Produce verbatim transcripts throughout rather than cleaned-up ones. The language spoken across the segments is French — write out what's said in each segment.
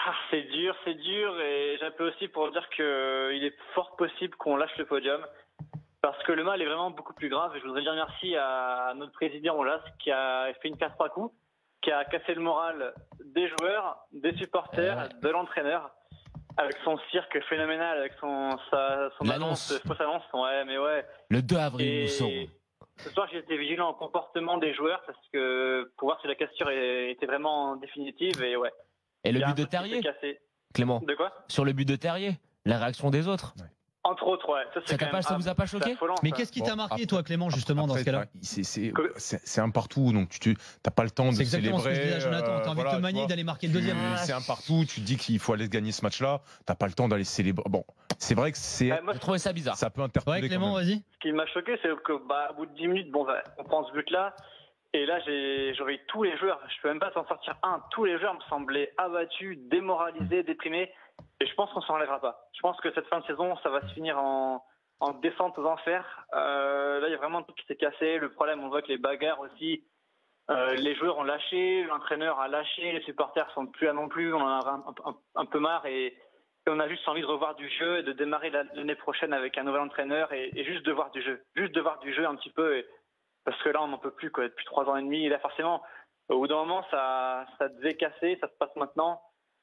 Ah, c'est dur, c'est dur, et j'appelle aussi pour dire qu'il est fort possible qu'on lâche le podium, parce que le mal est vraiment beaucoup plus grave, et je voudrais dire merci à notre président Olas, qui a fait une carte trois coups, qui a cassé le moral des joueurs, des supporters, de l'entraîneur, avec son cirque phénoménal, avec son, sa, son L'annonce. annonce, fausse annonce, ouais, mais ouais. Le deux avril, Et nous saurons. ce soir, j'ai été vigilant au comportement des joueurs, parce que pour voir si la cassure était vraiment définitive, et ouais. Et le Il y a but un de truc qui s'est Terrier, cassé. Clément, De quoi? sur le but de Terrier, la réaction des autres. Ouais. Entre autres, ouais. Ça, c'est Ça, quand t'a pas, même ça vous a pas c'est choqué? affolant, Mais ça. qu'est-ce qui Bon, t'a marqué, après- toi, Clément, justement, dans Après, ce cas-là? enfin, c'est- c'est Que- c'est- c'est un partout, donc tu n'as pas le temps de C'est exactement célébrer. ce que je disais à Jonathan. euh, T'as envie voilà, de te tu manier vois. d'aller marquer le deuxième. Tu- C'est un partout, tu te dis qu'il faut aller gagner ce match-là, t'as pas le temps d'aller célébrer. Bon, c'est vrai que c'est, Ouais, moi, J'ai trouvé ça bizarre. ça peut interpeller. Ouais, quand Clément, même. vas-y. ce qui m'a choqué, c'est que, bah, au bout de dix minutes, bon, bah, on prend ce but-là. Et là, j'ai, j'aurais eu tous les joueurs. Je peux même pas s'en sortir un. Tous les joueurs me semblaient abattus, démoralisés, déprimés. Et je pense qu'on s'en enlèvera pas. Je pense que cette fin de saison, ça va se finir en, en descente aux enfers. Euh, là, il y a vraiment tout qui s'est cassé. Le problème, on voit que les bagarres aussi, euh, les joueurs ont lâché, l'entraîneur a lâché, les supporters sont plus là non plus. On en a un, un, un peu marre et, et on a juste envie de revoir du jeu et de démarrer la- l'année prochaine avec un nouvel entraîneur et, et juste de voir du jeu. Juste de voir du jeu un petit peu. Et, parce que là, on n'en peut plus, quoi. Depuis trois ans et demi, et là, forcément, au bout d'un moment, ça, ça devait casser, ça se passe maintenant.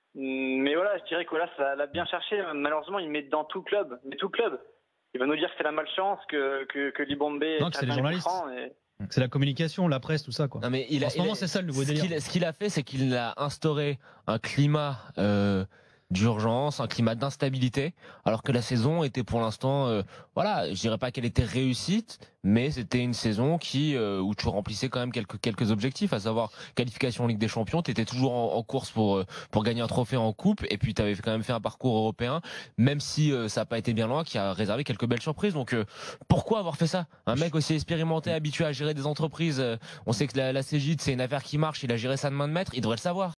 Mais voilà, je dirais que là, ça l'a bien cherché. Malheureusement, il met dans tout club, mais tout club. Il va nous dire que c'est la malchance, que, que, que Libombe Non, que c'est les tire journalistes. coups francs, et- C'est la communication, la presse, tout ça, quoi. Non, mais il a, En ce il a- moment, c'est ça le nouveau ce délire. qu'il- Ce qu'il a fait, c'est qu'il a instauré un climat euh, d'urgence, un climat d'instabilité, alors que la saison était pour l'instant, euh, voilà, je dirais pas qu'elle était réussite, mais c'était une saison qui euh, où tu remplissais quand même quelques quelques objectifs, à savoir qualification en Ligue des Champions, tu étais toujours en, en course pour euh, pour gagner un trophée en coupe, et puis tu avais quand même fait un parcours européen, même si euh, ça n'a pas été bien loin, qui a réservé quelques belles surprises. Donc euh, pourquoi avoir fait ça? Un mec aussi expérimenté, habitué à gérer des entreprises, euh, on sait que la, la Cégide c'est une affaire qui marche, il a géré ça de main de maître, il devrait le savoir.